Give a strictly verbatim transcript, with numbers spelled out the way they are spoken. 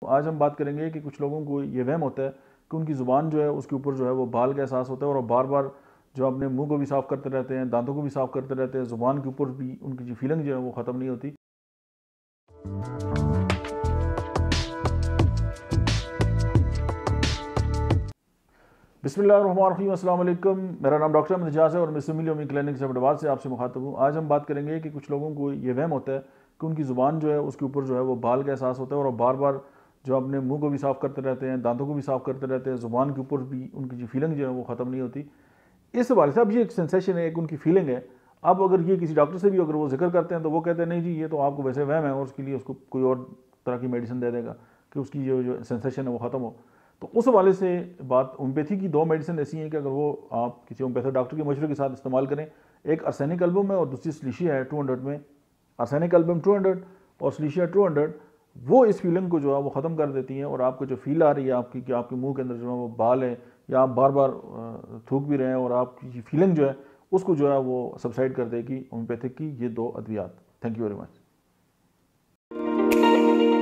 आज हम बात करेंगे कि कुछ लोगों को ये वहम होता है कि उनकी ज़ुबान जो है उसके ऊपर जो है वो बाल का एहसास होता है और बार बार जो अपने मुंह को भी साफ़ करते रहते हैं, दांतों को भी साफ़ करते रहते हैं, ज़ुबान के ऊपर भी उनकी जो फीलिंग जो है वो ख़त्म नहीं होती। बिस्मिल्लाहिर्रहमानिर्रहीम, अस्सलाम वालेकुम। मेरा नाम डॉक्टर अहमद इजाज़ है और मैं सिमिलियोमी क्लिनिक से हैदराबाद से आपसे मुखातब हूँ। आज हम बात करेंगे कि कुछ लोगों को ये वहम होता है कि उनकी ज़ुबान जो है उसके ऊपर जो है वो बाल का एहसास होता है और बार बार जो अपने मुंह को भी साफ़ करते रहते हैं, दांतों को भी साफ़ करते रहते हैं, ज़ुबान के ऊपर भी उनकी जो फीलिंग जो है वो ख़त्म नहीं होती। इस हवाले से अब ये एक सेंसेशन है, एक उनकी फीलिंग है। अब अगर ये किसी डॉक्टर से भी अगर वो जिक्र करते हैं तो वो कहते हैं नहीं जी ये तो आपको वैसे वहम है और उसके लिए उसको कोई और तरह की मेडिसिन दे देगा कि उसकी जो जो सेंसेशन है वो ख़त्म हो। तो उस हवाले से बात, होम्योपैथी की दो मेडिसिन ऐसी हैं कि अगर वो आप किसी होम्योपैथिक डॉक्टर के मशवरे के साथ इस्तेमाल करें, एक आर्सेनिक एल्बम है और दूसरी स्लीशिया है टू हंड्रेड में। आर्सेनिक एल्बम टू हंड्रेड और स्लीशिया टू हंड्रेड वो इस फीलिंग को जो है वो ख़त्म कर देती हैं और आपको जो फील आ रही है आपकी कि आपके मुंह के अंदर जो है वो बाल है या आप बार बार थूक भी रहे हैं और आपकी फीलिंग जो है उसको जो है वो सबसाइड कर देगी होम्योपैथिक की ये दो अद्वियात। Thank you very much.